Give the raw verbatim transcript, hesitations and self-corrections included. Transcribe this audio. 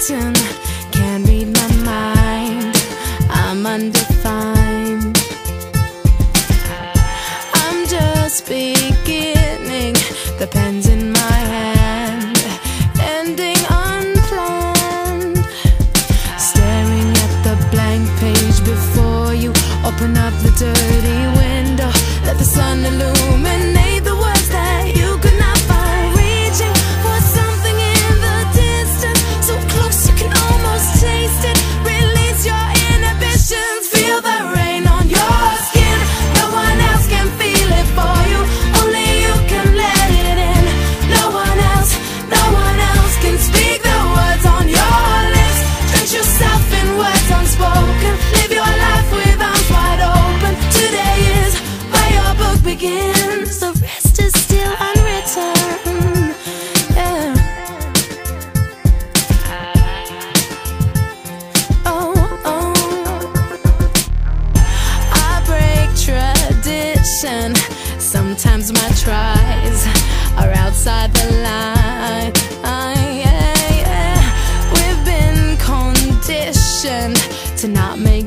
written, can't read my mind, I'm undefined. I'm just beginning, the pen's in my hand, ending unplanned. Staring at the blank page before you, open up the dirty window, let the sun illuminate the words that you could not find. Reaching for something in the distance, so close you can almost taste it. Release your inhibitions, feel the rain on your skin. No one else can feel it for you, only you can let it in. No one else, no one else can speak the words on your lips. Drench yourself in words unspoken, live your life with arms wide open. Today is where your book begins, the rest is still unwritten. Yeah. Oh, oh. I break tradition, sometimes my tries are outside the line. Yeah, yeah. We've been conditioned to not make